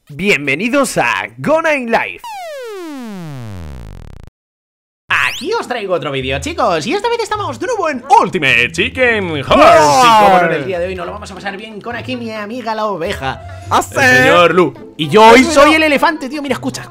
Bienvenidos a Gona in Life. Aquí os traigo otro vídeo, chicos, y esta vez estamos de nuevo en Ultimate Chicken Horse. Y como no, en el día de hoy nos lo vamos a pasar bien con aquí mi amiga la oveja, el señor Lu. y yo hoy soy el elefante, tío. Mira, escucha.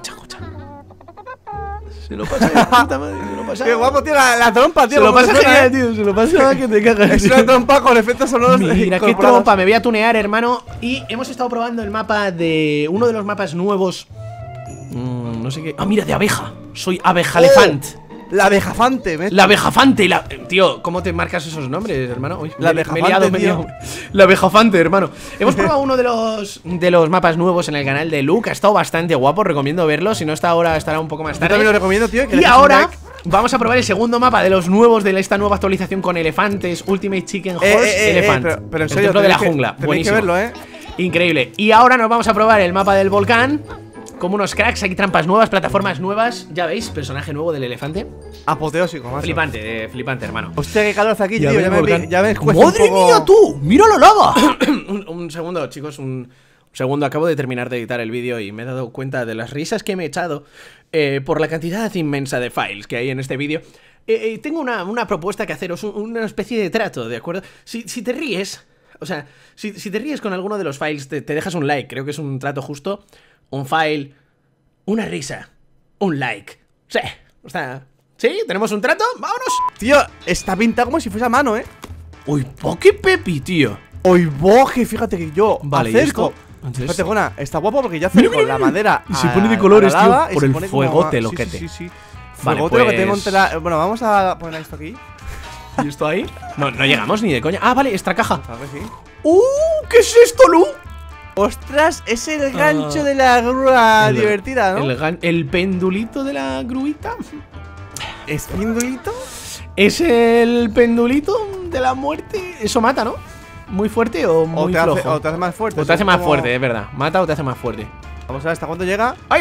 Se lo pasa de puta madre, se lo pasa. Qué guapo, tío, la trompa, tío. Se lo pasa suena, genial, tío, se lo pasa que te cagas. Es una trompa con efectos sonoros. Mira qué trompa, me voy a tunear, hermano. Y hemos estado probando el mapa de uno de los mapas nuevos. No sé qué. Ah, mira, de abeja. Soy abeja elefant. La abejafante, ¿ves? La abejafante, Tío, ¿cómo te marcas esos nombres, hermano? Uy, La abejafante, tío. La abejafante, hermano. Hemos probado uno de los mapas nuevos en el canal de Luke. Ha estado bastante guapo, recomiendo verlo. Si no está ahora, estará un poco más Yo tarde. también lo recomiendo, tío. Y ahora vamos a probar el segundo mapa de los nuevos de esta nueva actualización con elefantes. Ultimate Chicken Horse Elephant. Pero en el serio, templo de la tenéis jungla. que Buenísimo. verlo, Increíble. Y ahora nos vamos a probar el mapa del volcán. Como unos cracks, hay trampas nuevas, plataformas nuevas. Ya veis, personaje nuevo del elefante. Apoteósico, macho. Flipante, hermano. Hostia, qué calor hace aquí, Ya tío. ves, Ya ves, cuesta ¡Madre un poco... mía, tú! ¡Mira la lava! un segundo, chicos, un segundo. Acabo de terminar de editar el vídeo y me he dado cuenta de las risas que me he echado por la cantidad inmensa de files que hay en este vídeo. Tengo una propuesta que haceros, una especie de trato, ¿de acuerdo? Si te ríes, o sea, si te ríes con alguno de los files, te dejas un like. Creo que es un trato justo. Un file, una risa, un like. Sí, o sea... ¿Sí? ¿Tenemos un trato? ¡Vámonos! Tío, está pintado como si fuese a mano, ¡Uy, qué pepi, tío! Uy, boje, fíjate que yo Vale, ¿y acerco. esto? Fíjate, Gona, está guapo porque yo acerco la madera. Y se pone de colores, a la lava tío, y por se el pone como fuegote, sí, loquete. Sí. Vale, Fuegote, lo que te pues- monte la... Bueno, vamos a poner esto aquí. ¿Y esto ahí? No llegamos ni de coña. Ah, vale, extra caja. A ver, sí. ¿Qué es esto, Lu? Ostras, es el gancho de la grúa divertida, ¿no? El pendulito de la gruita. ¿Es pendulito? ¿Es el pendulito de la muerte? Eso mata, ¿no? ¿Muy fuerte o muy flojo? O te hace más fuerte. O te hace es más como- fuerte, es verdad. Mata o te hace más fuerte. Vamos a ver hasta cuándo llega. ¡Ay!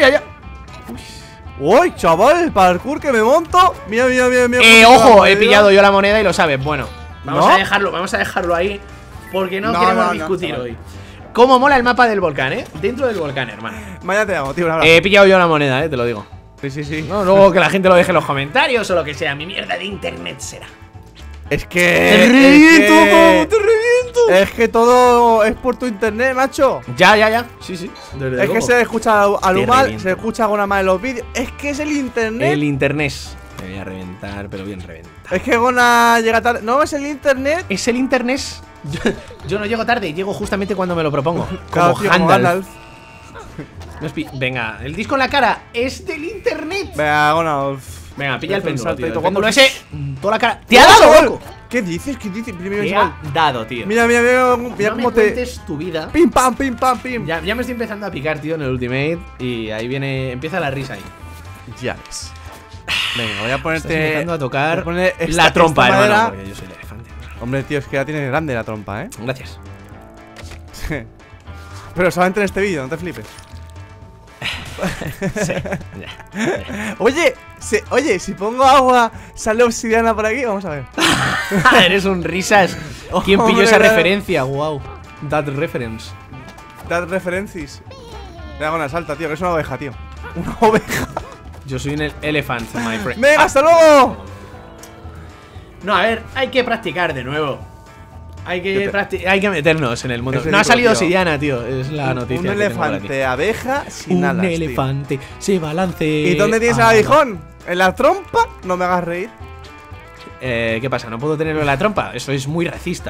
¡Uy, chaval! El parkour que me monto. Mira. Ojo, he pillado yo la moneda y lo sabes. Bueno, vamos ¿No? a dejarlo ahí. Porque no No, queremos no, discutir chaval. hoy. Cómo mola el mapa del volcán, Dentro del volcán, hermano. Vaya te amo, tío. Un abrazo. He pillado yo la moneda, te lo digo. Sí. No, luego que la gente lo deje en los comentarios o lo que sea. Mi mierda de internet será. Es que. ¡Te reviento! Es que todo es por tu internet, macho. Ya. Sí. Desde Es que luego. se escucha a Te Lumal, reviento. se escucha alguna más en los vídeos. Es que es el internet. El internet. Me voy a reventar, pero bien reventar. Es que Gona llega tarde. No, es el internet. ¿Es el internet? Yo no llego tarde, llego justamente cuando me lo propongo. Claro, Como tío, como Gandalf. Gandalf. Venga, el disco en la cara es del internet. Venga, Gona. Venga, pilla el Hace un péndulo, salto tío. y El todo péndulo guapo. ese, toda la cara. ¡Te ha dado, loco! ¿Qué dices? Primero Te igual. ha dado, tío. Mira No cómo me te. cuentes tu vida. Pim pam, pim pam, pim. Ya me estoy empezando a picar, tío, en el Ultimate. Y ahí empieza la risa ahí. Ya ves. Venga, voy a Estás ponerte. empezando a tocar voy a poner la trompa, esta hermano. madera. Porque yo soy el elefante. Hombre, tío, es que ya tienes grande la trompa, Gracias. Pero solamente en este vídeo, no te flipes. Oye, si pongo agua, sale obsidiana por aquí, vamos a ver. Eres un risas. ¿Quién pilló Hombre, esa claro. referencia? Wow. That reference. Dad references. Me hago una salta, tío, que es una oveja, tío. Una oveja. Yo soy un elephant, my friend. ¡Venga, hasta luego! No, a ver, hay que practicar de nuevo. Hay que meternos en el mundo. Es No ha ridículo, salido tío. Sidiana, tío. Es la noticia. Un que tengo por aquí. elefante abeja sin Un alas, tío. elefante se balance. ¿Y dónde tienes el aguijón? ¿En la trompa? No me hagas reír. ¿Qué pasa? ¿No puedo tenerlo en la trompa? Eso es muy racista.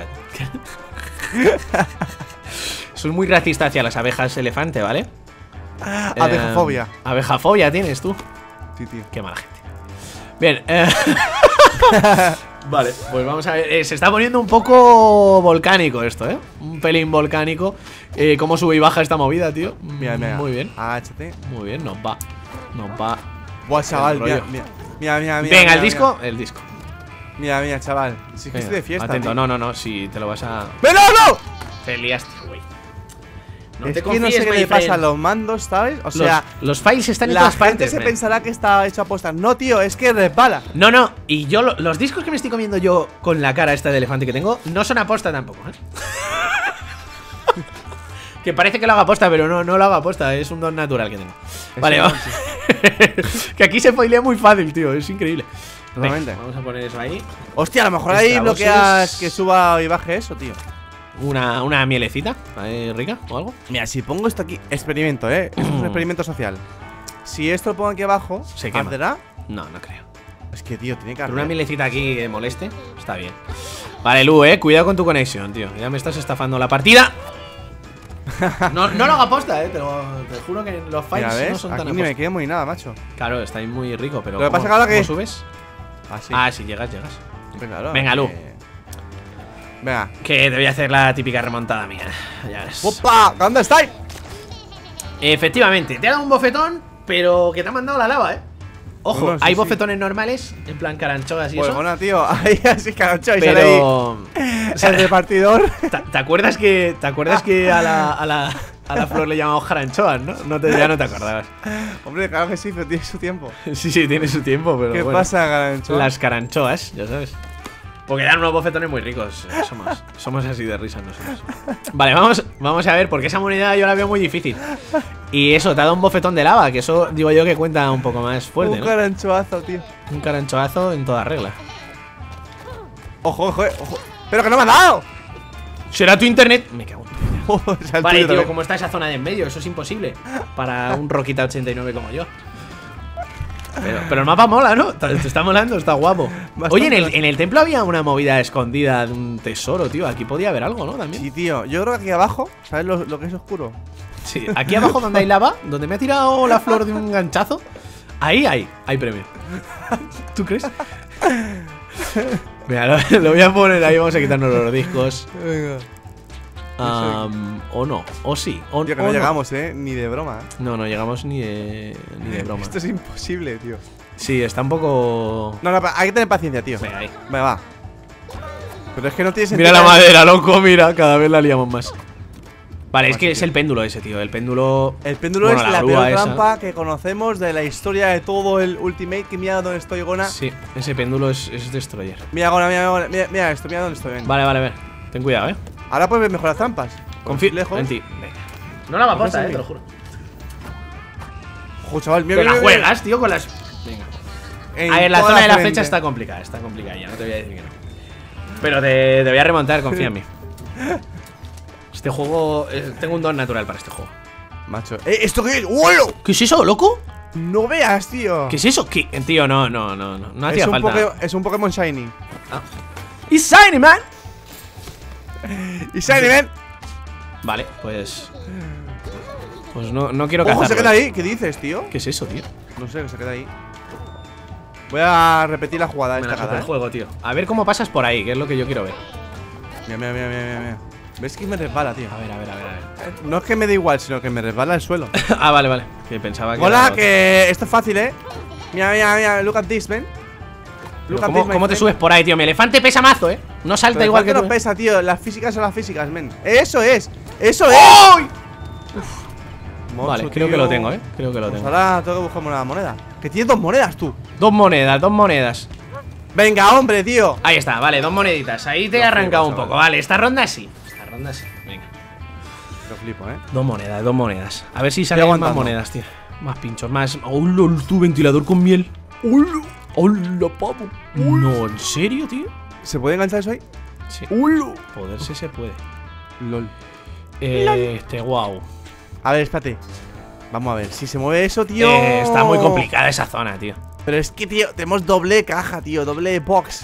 Soy muy racista hacia las abejas elefante, ¿vale? Abejafobia. Abejafobia tienes tú. Sí, tío. Qué mala gente. Bien, vale, pues vamos a ver. Se está poniendo un poco volcánico esto, un pelín volcánico. Cómo sube y baja esta movida, tío. Mira. Muy bien. Agáchate. Muy bien, nos va. Buah, chaval, El mira. Venga, mira, el disco. El disco. Mira, chaval. Si es que Venga, estoy de fiesta. atento, tío. no, si te lo vas a. ¡Pero no! Te liaste, güey. No es te que no confíes, sé qué my le pasa friend. a los mandos, ¿sabes? O sea, los files están en la todas gente partes. se man. pensará que está hecho a posta. No, tío, es que resbala. No, y yo los discos que me estoy comiendo yo con la cara esta de elefante que tengo no son aposta tampoco, Que parece que lo haga aposta, pero no lo hago aposta. Es un don natural que tengo. Vale, vamos. Que aquí se foilea muy fácil, tío. Es increíble. Totalmente. Venga, vamos a poner eso ahí. Hostia, a lo mejor ahí Extra bloqueas bosses. que suba y baje eso, tío. Una mielecita ahí rica o algo. Mira, si pongo esto aquí, experimento, esto es un experimento social. Si esto lo pongo aquí abajo, Se quema. ¿arderá? No creo. Es que, tío, tiene que Pero una arder. mielecita aquí que moleste, está bien. Vale, Lu, cuidado con tu conexión, tío. Ya me estás estafando la partida. No lo hago aposta, te juro que los Mira, fights ¿ves? no son tan Aquí ni me aposta. quemo ni nada, macho. Claro, está ahí muy rico, pero Lo que ¿cómo- pasa que ahora cómo que- subes? Así. Ah, sí, llegas. Claro, Venga, Lu. Venga. Que te voy a hacer la típica remontada mía. Ya ves. ¡Opa! ¿Dónde estáis? Efectivamente, te ha dado un bofetón, pero que te ha mandado la lava, Ojo, Bueno, sí, hay sí. bofetones normales, en plan caranchogas y Pues eso. bueno, tío, ahí así carancho y sale Pero. ahí el repartidor. ¿Te acuerdas que a la flor le llamamos caranchoas, no? Ya no te acordabas. Hombre, claro que sí, pero tiene su tiempo. Sí, tiene su tiempo, pero ¿Qué bueno. pasa, carancho? Las caranchoas, ya sabes. Porque dan unos bofetones muy ricos. Somos así de risas nosotros. Vale, vamos a ver, porque esa moneda yo la veo muy difícil. Y eso, te ha dado un bofetón de lava, que eso digo yo que cuenta un poco más fuerte, Un ¿no? caranchoazo, tío. Un caranchoazo en toda regla. Ojo. ¡Pero que no me ha dado! ¿Será tu internet? Me cago en tu vida. O sea, el Vale, tuyo tío, también. ¿cómo está esa zona de en medio? Eso es imposible para un Roquita 89 como yo. Pero el mapa mola, ¿no? Te está molando, está guapo. Bastante. Oye, en el templo había una movida escondida de un tesoro, tío. Aquí podía haber algo, ¿no? También. Sí, tío. Yo creo que aquí abajo, ¿sabes lo que es oscuro? Sí, aquí abajo donde hay lava, donde me ha tirado la flor de un ganchazo, ahí hay premio. ¿Tú crees? Mira, lo voy a poner ahí, vamos a quitarnos los discos. Venga. O no, o sí, o Tío, que o no llegamos, ni de broma. No llegamos ni de broma. Esto es imposible, tío. Sí, está un poco. No, hay que tener paciencia, tío. Venga, ahí. Venga, va. Pero es que no tiene Mira sentido. la madera, loco, mira, cada vez la liamos más. Vale, es que es el péndulo ese, tío. El péndulo. El péndulo Bueno, es la grúa peor esa. trampa que conocemos de la historia de todo el Ultimate. Que mira dónde estoy, Gona. Sí, ese péndulo es Destroyer. Mira, Gona, mira esto, mira dónde estoy. Ven. Vale. Ten cuidado, Ahora puedes ver mejor las trampas. Confío lejos. en ti. Venga. No la va a Confías en te mí. lo juro. Ojo, chaval, mira, Te la mira, juegas, tío, con las. Venga. En A ver, la toda zona de la frente. flecha está complicada ya, no te voy a decir que no. Pero te voy a remontar, confía en mí. Este juego. Tengo un don natural para este juego. Macho. ¿Esto qué es? ¡Holo! ¿Qué es eso, loco? No veas, tío. ¿Qué es eso? ¿Qué? Tío, no hacía es, falta. es un Pokémon Shiny. ¡It's shiny, man! Y Shiny, ven. Vale, pues. Pues no quiero Ojo, cazarlo. se queda ahí. ¿Qué dices, tío? ¿Qué es eso, tío? No sé, que se queda ahí. Voy a repetir la jugada Me la esta suda cara, el juego, tío. A ver cómo pasas por ahí, que es lo que yo quiero ver. Mira. ¿Ves que me resbala, tío? A ver. No es que me dé igual, sino que me resbala el suelo. Ah, vale. Que pensaba que. Hola, era que esto es fácil, Mira, look at this, ven. Pero Look at ¿Cómo, this, my cómo te friend. subes por ahí, tío? Mi elefante pesa mazo, No salta Pero igual que ¿cuánto tú. no pesa, tío? Las físicas son las físicas, men. ¡Eso es! ¡Eso es! ¡Ay! Mocho, Vale, creo tío. que lo tengo, Creo que lo Pues tengo. ahora tengo que buscarme una moneda. Que tienes 2 monedas, tú. Dos monedas. Venga, hombre, tío. Ahí está, vale, 2 moneditas. Ahí te he Lo arrancado flipo, un poco. chaval. Vale, esta ronda sí. Venga. Lo flipo, 2 monedas. A ver si salen más aguantando. monedas, tío. Más pinchos, más. ¡Hola, tu ventilador con miel! ¡Hola, pavo! No, ¿en serio, tío? ¿Se puede enganchar eso ahí? Sí. ¡Ulo! Poderse se puede. LOL. Guau. A ver, espérate. Vamos a ver. Si se mueve eso, tío. Está muy complicada esa zona, tío. Pero es que, tío, tenemos doble caja, tío. Doble box.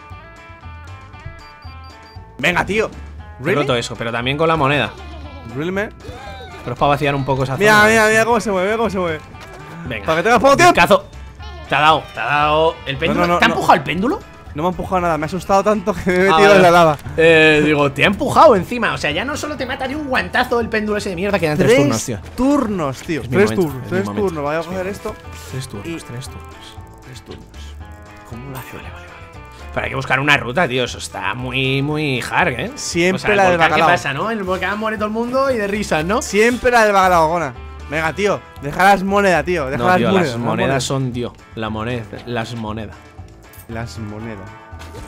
Venga, tío. He roto eso, pero también con la moneda. ¿Really, man? Pero es para vaciar un poco esa Mira, zona. mira cómo se mueve, Venga. Para que tengas poco tiempo. Cazo. Te ha dado el péndulo. no, ¿Te ha no. empujado el péndulo? No me ha empujado nada, me ha asustado tanto que me he Ah, metido vale. en la lava. Digo, te ha empujado encima. O sea, ya no solo te mata de un guantazo el péndulo ese de mierda, quedan 3 turnos, tío. turnos, tío. Es mi 3 momento, turnos, es mi 3 momento. turnos. Voy a coger esto. 3 turnos, Y- 3 turnos. 3 turnos. ¿Cómo lo hace? Vale. Pero hay que buscar una ruta, tío. Eso está muy hard, Siempre o sea, el la del volcán, ¿qué bacalao. pasa, no? El volcán muere todo el mundo y de risas, ¿no? Siempre la del bagalagona. Venga, tío. Deja las monedas, tío. Deja No, las tío, monedas. las monedas son, tío. Las monedas. Las monedas.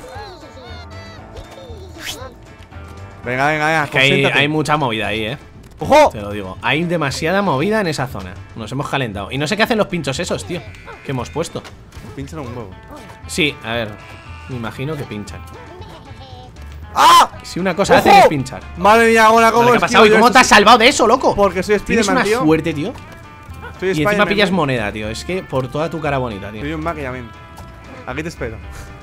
Venga. Que hay concéntrate. mucha movida ahí, ¡Ojo! Te lo digo. Hay demasiada movida en esa zona. Nos hemos calentado. Y no sé qué hacen los pinchos esos, tío. Que hemos puesto. Pinchan un huevo. Sí, a ver. Me imagino que pinchan. ¡Ah! Si una cosa ¡Ojo! hacen es pinchar. Madre mía, ahora Vale, cómo ¿qué ha pasado? ¿Y cómo te has salvado de eso, loco? Porque soy Tienes Spiderman, una tío. suerte, tío. Soy Y encima Spiderman, pillas ¿no? moneda, tío. Es que por toda tu cara bonita, tío. Soy un máquinamen. Aquí te espero.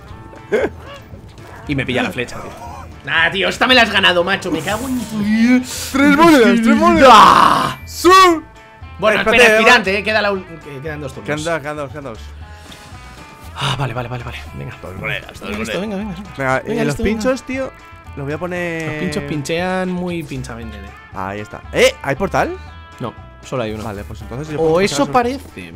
Y me pilla la flecha, tío. Nah, tío, esta me la has ganado, macho. Me cago en tu... ¡Tres monedas! ¡Tres monedas! ¡Ah! ¡Sí! Bueno, Espérate, espera, aspirante, quedan dos turnos. Quedan dos. Ah, vale. Venga. Dos monedas, dos Listo, monedas. venga. Venga, Venga, los listo, pinchos, tío. Los voy a poner. Los pinchos pinchean muy pinchamente, tío. Ahí está. ¿Hay portal? No, solo hay uno. Vale, pues entonces. yo O puedo eso pasar parece.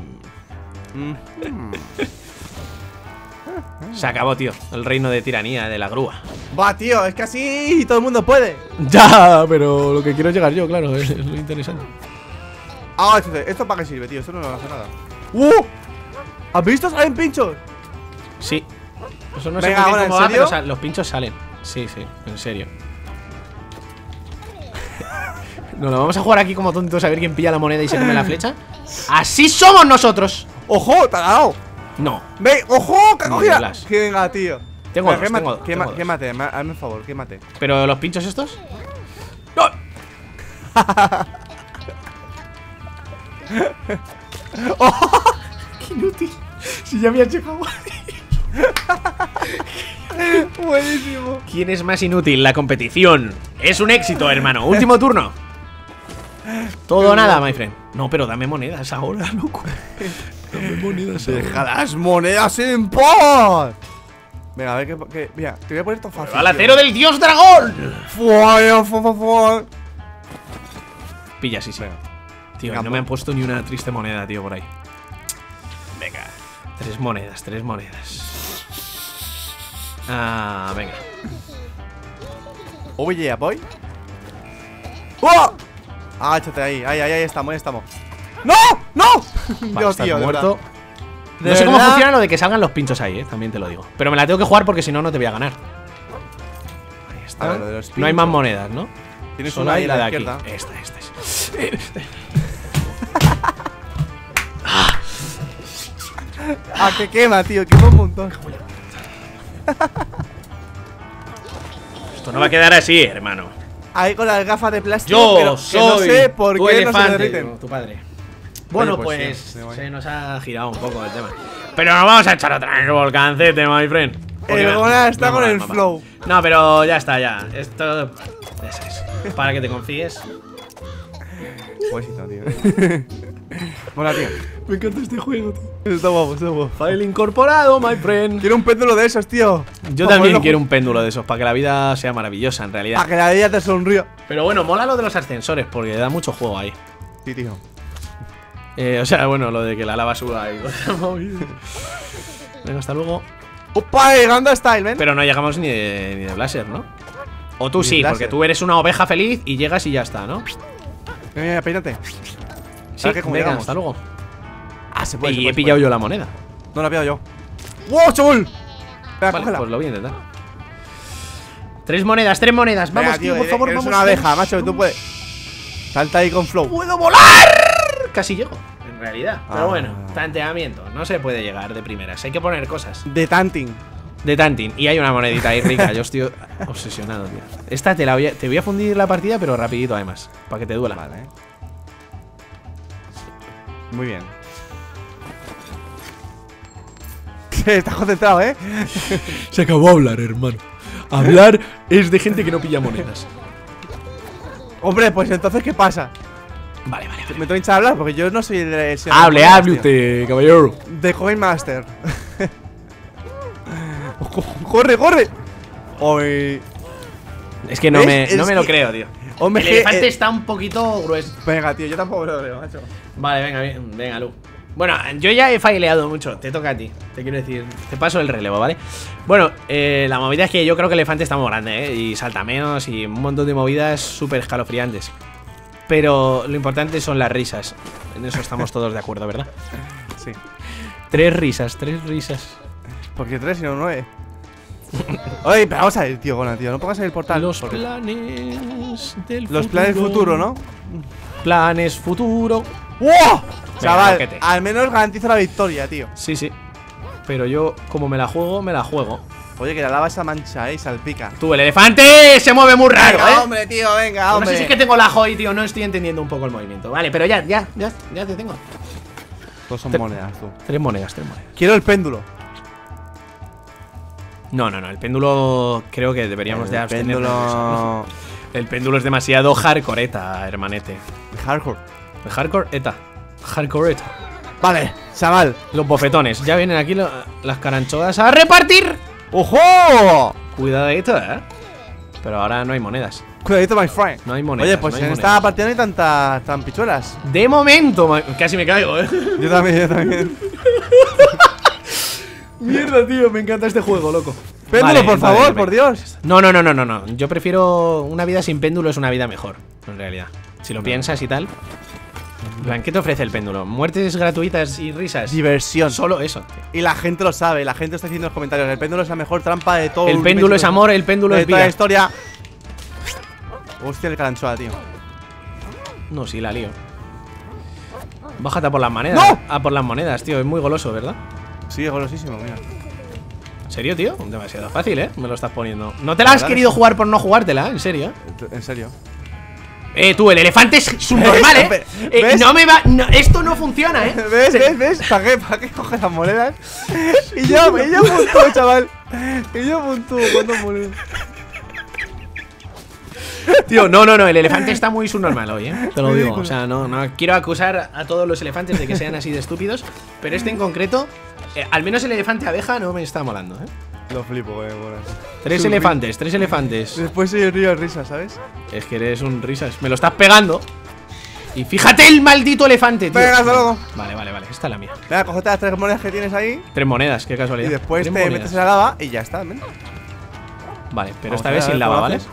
Se acabó, tío. El reino de tiranía de la grúa. Va, tío, es que así todo el mundo puede. Ya, pero lo que quiero es llegar yo, claro, es lo interesante. Ah, ¿esto para qué sirve, tío? Esto no hace nada. ¿Has visto? ¿Salen pinchos? Sí. Eso no Venga, sé muy bien ahora, cómo ¿en va, serio? pero los pinchos salen. Sí, en serio. Nos lo vamos a jugar aquí como tontos a ver quién pilla la moneda y se come la flecha. ¡Así somos nosotros! ¡Ojo! ¡Te ha dado! No. ¡Ve! ¡Ojo! ¡Que Ni cogida! hablas. Venga, tío. Tengo Venga, dos, tengo dos. quémate, hazme un favor, quémate. ¿Pero los pinchos estos? ¡No! ¡Qué inútil! Si ya me has llegado. Buenísimo. ¿Quién es más inútil? La competición. Es un éxito, hermano. Último turno. Todo o nada, my friend. No, pero dame monedas ahora, loco. Dame monedas ahora. Deja las monedas en paz. Venga, a ver qué. Mira, te voy a poner esto fácil. ¡Al tío. acero del dios dragón! Fua. Pilla, sí. Venga. Tío, Venga, no me han puesto ni una triste moneda, tío, por ahí. Venga. Tres monedas. Ah, venga. Oye, boy. ¡Oh! Áchate ahí. Ahí estamos, ¡No! ¡No! Vale, Dios, estás tío, de muerto. verdad. No sé cómo funciona lo de que salgan los pinchos ahí, también te lo digo. Pero me la tengo que jugar porque si no, no te voy a ganar. Ahí está. A ver, lo de los No hay más pinchos. monedas, ¿no? Tienes Solo una hay ahí la a de la aquí. izquierda. Esta es. Ah, que quema, tío, quema un montón. Esto no va a quedar así, hermano. Ahí con las gafas de plástico. Yo pero soy que no sé por tu qué no se elefante, derriten. tu padre. Bueno, Oye, pues, sí, me voy. se nos ha girado un poco el tema. Pero nos vamos a echar otra vez el volcancete, my friend. Porque El me- Gona está me con mola el mapa. flow. No, pero ya está, ya. Esto. Eso es. Para que te confíes. Buenito, tío. Mola, tío. Me encanta este juego, tío. Está guapo, está guapo. File incorporado, my friend. Quiero un péndulo de esos, tío. Yo también quiero un péndulo de esos para que la vida sea maravillosa, en realidad. Para que la vida te sonríe. Pero bueno, mola lo de los ascensores porque da mucho juego ahí. Sí, tío. O sea, bueno, lo de que la lava suba y cosas movidas. Venga, hasta luego. ¡Opa! Ganda Style, ven. Pero no llegamos ni de Blaser, ¿no? O tú Ni sí, Blaser. porque tú eres una oveja feliz y llegas y ya está, ¿no? Mira, peínate. Sí, ¿Sabes qué? ¿Cómo venga, llegamos? hasta luego. Ah, se puede. Y he pillado yo la moneda. No la he pillado yo. ¡Wow, chaval! Venga, Vale, cógela. pues lo voy a intentar. Tres monedas. Vamos, Venga, tío, por favor, eres vamos. una abeja, vamos, macho, tú vamos. puedes. Salta ahí con flow. ¡Puedo volar! Casi llego, en realidad. Pero Ah. bueno, tanteamiento. No se puede llegar de primeras. Hay que poner cosas. De tanting. De tanting. Y hay una monedita ahí rica. Yo estoy obsesionado, tío. Esta te voy a fundir la partida, pero rapidito además. Para que te duela. Vale. Muy bien. Estás concentrado, ¿eh? Se acabó hablar, hermano. Hablar es de gente que no pilla monedas. Hombre, pues entonces, ¿qué pasa? Vale. Me tengo que hinchar a hablar porque yo no soy el señor Hable de monedas, tío. usted, caballero. De Coin Master. ¡Corre! Hoy. Es que no ¿Ves? me Es lo que- creo, tío. Hombre, El que, elefante está un poquito grueso. Venga, tío, yo tampoco lo veo, macho. Vale, venga, Lu. Bueno, yo ya he faileado mucho. Te toca a ti. Te quiero decir, te paso el relevo, ¿vale? Bueno, la movida es que yo creo que el elefante está muy grande, ¿eh? Y salta menos y un montón de movidas súper escalofriantes. Pero lo importante son las risas. En eso estamos todos de acuerdo, ¿verdad? Sí. Tres risas. Porque 3 y no 9. Oye, pero vamos a ir, tío, Gona, tío. No pongas ahí el portal. Los porque- planes del Los planes futuro, ¿no? Planes futuro. ¡Wow! Chaval, loquete. al menos garantiza la victoria, tío. Sí, sí. Pero yo, como me la juego, me la juego. Oye, que la lava esa mancha, salpica. Tú, el elefante se mueve muy raro, Venga, ¿eh? hombre, tío, venga, No hombre. sé si es que tengo la joy, tío. No estoy entendiendo un poco el movimiento. Vale, pero ya te tengo. Todos son monedas, tú. 3 monedas, 3 monedas. Quiero el péndulo. No, el péndulo creo que deberíamos de El abstenernos de péndulo. eso. El péndulo es demasiado hardcoreeta, hermanete. Hardcore. El hardcoreeta. Hardcoreeta. Vale, chaval. Los bofetones. Ya vienen aquí las caranchodas a repartir. ¡Ojo! Cuidadito, Pero ahora no hay monedas. Cuidadito, my friend. No hay monedas. Oye, pues no hay en monedas. esta partida no hay tantas trampichuelas. De momento, casi me caigo, Yo también, yo también. Mierda, tío, me encanta este juego, loco. Péndulo, Vale, por vale, favor, venga. por Dios. No. Yo prefiero una vida sin péndulo, es una vida mejor, en realidad. Si lo piensas y tal. En plan, ¿qué te ofrece el péndulo? Muertes gratuitas y risas. Diversión. Solo eso, tío. Y la gente lo sabe, la gente está diciendo en los comentarios. El péndulo es la mejor trampa de todo. El péndulo es amor, el péndulo de es toda la vida. historia. Hostia, el caranchoa, tío. No, sí, la lío. Bájate a por las monedas. ¡No! A por las monedas, tío. Es muy goloso, ¿verdad? Sí, es golosísimo, mira. ¿En serio, tío? Demasiado fácil, ¿eh? Me lo estás poniendo. No te la has verdad querido es- jugar por no jugártela, en serio. En serio. Tú, el elefante es subnormal, ¿eh? ¿Ves? No me va. Esto no funciona, ¿eh? ¿Ves? ¿Para qué coge las monedas? Y yo puntúo, chaval. Y yo puntúo cuando monedas. Tío, no, el elefante está muy subnormal hoy, ¿eh? Te lo digo. O sea, no quiero acusar a todos los elefantes de que sean así de estúpidos, pero este en concreto, al menos el elefante abeja no me está molando, ¿eh? Lo flipo, bueno. 3 elefantes, 3 elefantes. Después soy el río de risa, ¿sabes? Es que eres un risas. Me lo estás pegando. Y fíjate el maldito elefante, tío. Venga, hasta luego. Vale, esta es la mía. Venga, cógete las 3 monedas que tienes ahí 3 monedas, qué y casualidad. después te 3 monedas. metes en la lava y ya está, ¿ven? Vale, pero Vamos esta a vez ver sin cómo lava, lo ¿vale? haces.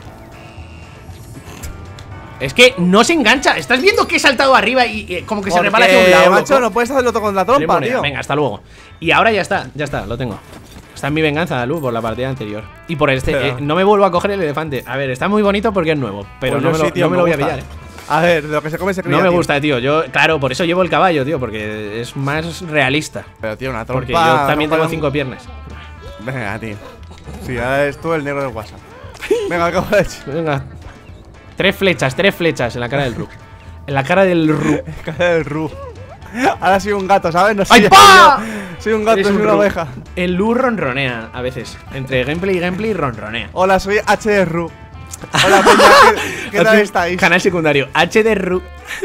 Es que no se engancha. ¿Estás viendo que he saltado arriba y como que se repara hacia un lado, macho, loco? no puedes hacerlo todo con la Tres trompa, monedas. tío. Venga, hasta luego. Y ahora ya está, lo tengo. Está en mi venganza, Luz, por la partida anterior. Y por este, Pero- no me vuelvo a coger el elefante. A ver, está muy bonito porque es nuevo, pero Pues no yo me lo, sí, tío, no me lo voy a gusta. pillar, A ver, de lo que se come se cría, No me tío. gusta, tío. Yo, claro, por eso llevo el caballo, tío, porque es más realista. Pero, tío, una trompa. Porque yo también trompa tengo de un- 5 piernas. Venga, tío. Sí, ahora eres tú el negro del WhatsApp. Venga, acabo de decir. Venga. 3 flechas en la cara del Ru. En la cara del Ru. Cara del Ru. Ahora soy un gato, ¿sabes? No ¡Ay, soy pa! Soy un gato, Eres soy un una Ru. oveja. El Lu ronronea a veces. Entre gameplay y gameplay ronronea. Hola, soy HD Ru. Hola, peña, ¿qué tal estáis? Canal secundario, HD Ru.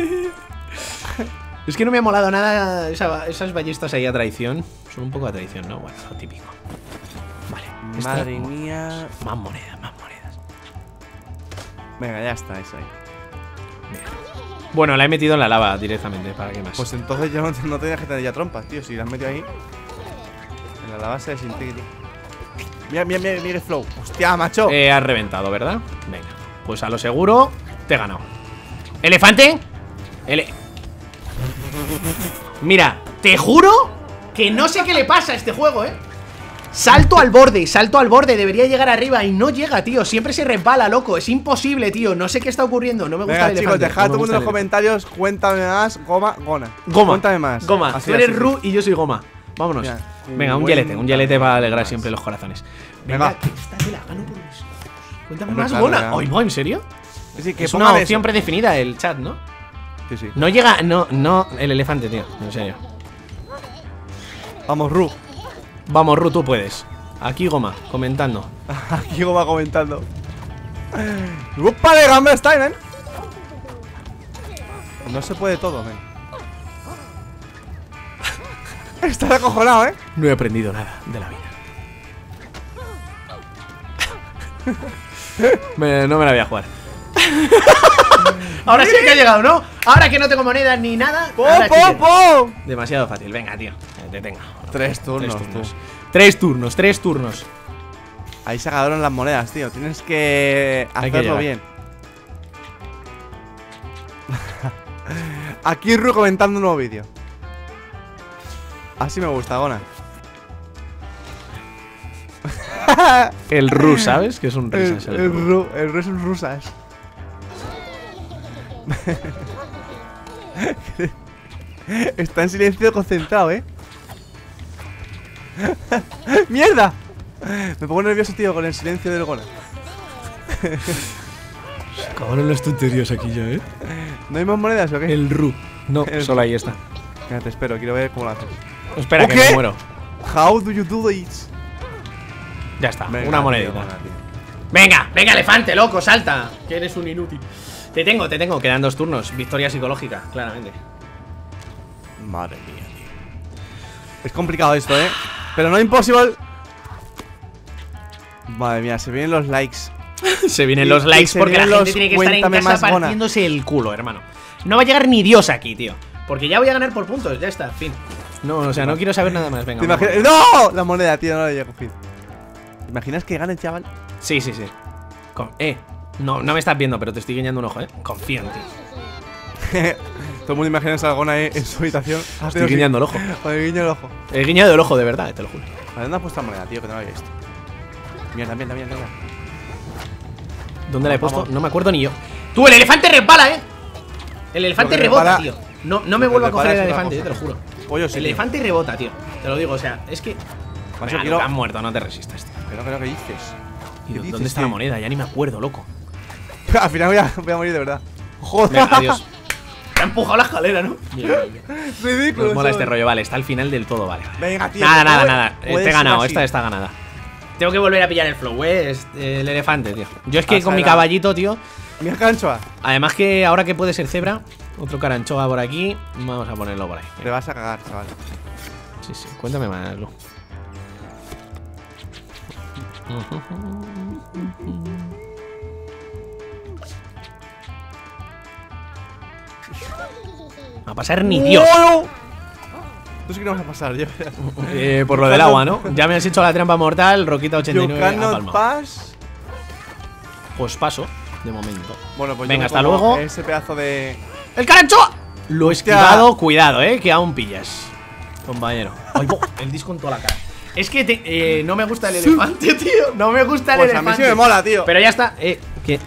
Es que no me ha molado nada esas ballestas ahí a traición. Son un poco a traición, ¿no? Bueno, lo típico. Vale. esta- Madre mía. Más monedas, más monedas. Venga, ya está, eso ahí. Bueno, la he metido en la lava directamente, ¿para qué más? Pues entonces yo no tenía que tener ya trompas, tío. Si las has metido ahí. En la lava se desintegra, tío. Mira el flow. Hostia, macho. Has reventado, ¿verdad? Venga. Pues a lo seguro te he ganado. ¿Elefante? Mira, te juro que no sé qué le pasa a este juego, ¿eh? Salto al borde, debería llegar arriba y no llega, tío. Siempre se resbala, loco. Es imposible, tío. No sé qué está ocurriendo. No me gusta Venga, el chicos, elefante. dejad No me todo el mundo gusta en los el comentarios. Cuéntame más. Goma. Goma. Cuéntame más. Goma. Así, Tú eres así. Ru y yo soy Goma. Vámonos. Mira, Venga, un cuéntame yelete para alegrar más. siempre los corazones. Venga. Venga, que esta te la gano por eso. Cuéntame Hombre, más, claro, Gona. ya. Oye, ¿en serio? Sí, que Es una pongan opción eso. predefinida el chat, ¿no? Sí. No llega, no, el elefante, tío. En serio. Vamos, Ru. Vamos, Ru, tú puedes. Aquí Goma, comentando. Aquí Goma comentando. ¡Upa de Gamma Style, men! No se puede todo, men. Estás acojonado, ¿eh? No he aprendido nada de la vida. No me la voy a jugar. Ahora sí que ha llegado, ¿no? Ahora que no tengo monedas ni nada. ahora sí que- ¡Po! Demasiado fácil. Venga, tío. Te tengo. 3 turnos, Tres turnos. Ahí se acabaron las monedas, tío. Tienes que Hay que hacerlo llegar. bien. Aquí Ru comentando un nuevo vídeo. Así me gusta, Gona. El Ru, ¿sabes? Que es un risas. El Ru es un rusas. Está en silencio concentrado, ¡Mierda! Me pongo nervioso, tío, con el silencio del Gona. Se acabaron las tonterías aquí ya, ¿No hay más monedas o qué? El Ru. No, solo ahí está. Mira, te espero, quiero ver cómo lo haces. Espera, que me muero. How do you do it? Ya está, Venga, una monedita. tío. Venga, venga, elefante, loco, salta. Que eres un inútil. Te tengo. Quedan 2 turnos. Victoria psicológica, claramente. Madre mía, tío. Es complicado esto, pero no imposible. Madre mía, se vienen los likes. Se vienen los likes porque la gente tiene que estar en casa partiéndose el culo, hermano. No va a llegar ni Dios aquí, tío. Porque ya voy a ganar por puntos, ya está, fin. No, o sea, no quiero saber nada más, venga. ¡No! La moneda, tío, no la llego, fin. ¿Te imaginas que gane el chaval? Sí. No me estás viendo, pero te estoy guiñando un ojo, Confío en ti. Todo el mundo imagina esa Gona en su habitación. Estoy guiñando el ojo. Oye, guiño el ojo. He guiñado el ojo, de verdad, te lo juro. ¿A dónde has puesto la moneda, tío? Que no la había visto. Mierda. ¿Dónde la he puesto? No me acuerdo ni yo. ¡Tú, el elefante resbala, El elefante rebota, tío. No me vuelvo a coger el elefante, te lo juro. Pollo, sí, el elefante rebota, tío. Te lo digo, o sea, es que. Venga, has muerto, no te resistas, tío. Pero ¿qué dices? ¿Dónde está la moneda? Ya ni me acuerdo, loco. Al final voy a morir de verdad. Joder. Venga, adiós. Te ha empujado la escalera, ¿no? Ridículo. Nos mola este rollo, vale, está al final del todo, vale. Venga, tío. Nada. Te he ganado, esta está ganada. Tengo que volver a pillar el flow, el elefante, tío. Yo es que con mi caballito, tío. Mira caranchoa. Además que ahora que puede ser cebra, otro caranchoa por aquí. Vamos a ponerlo por ahí. Te vas a cagar, chaval. Sí, cuéntame más, Lu. No va a pasar ni Dios. Tú sí que no vas a pasar, yo. Por lo del agua, ¿no? Ya me has hecho la trampa mortal, Roquita 89. You cannot pass. Pues paso, de momento. Bueno, pues venga, hasta luego. Ese pedazo de. ¡El caranchoa! Lo he esquivado, cuidado, que aún pillas, compañero. Ay, el disco en toda la cara. Es que no me gusta el elefante, tío. No me gusta el elefante. A mí sí me mola, tío. Pero ya está. ¿Qué?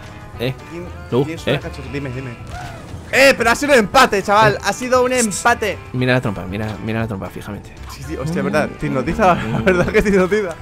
Dime. Pero ha sido un empate, chaval. Ha sido un empate. Mira la trompa, mira la trompa, fijamente. Sí, hostia, verdad. Te hipnotiza, la verdad que te hipnotiza.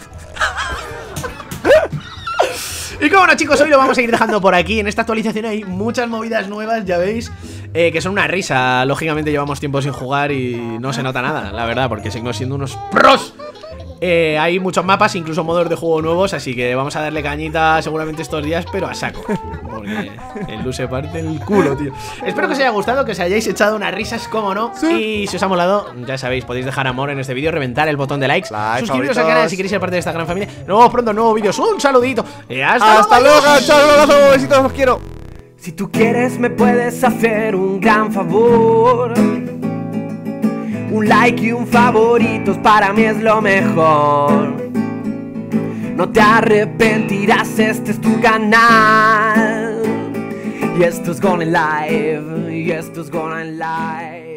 Y como no, chicos, hoy lo vamos a ir dejando por aquí. En esta actualización hay muchas movidas nuevas, ya veis, que son una risa. Lógicamente llevamos tiempo sin jugar y no se nota nada, la verdad, porque seguimos siendo unos pros. Hay muchos mapas, incluso modos de juego nuevos, así que vamos a darle cañita seguramente estos días, pero a saco. Porque el Lu se parte el culo, tío. Espero que os haya gustado, que os hayáis echado unas risas, como no. Sí. Y si os ha molado, ya sabéis, podéis dejar amor en este vídeo, reventar el botón de likes, suscribiros al canal si queréis ser parte de esta gran familia. Nos vemos pronto en nuevos vídeos. Un saludito. Y hasta luego. Chao, besitos, os quiero. Si tú quieres me puedes hacer un gran favor. Un like y un favoritos para mí es lo mejor. No te arrepentirás, este es tu canal. Y esto es Gona Live, y esto es Gona Live.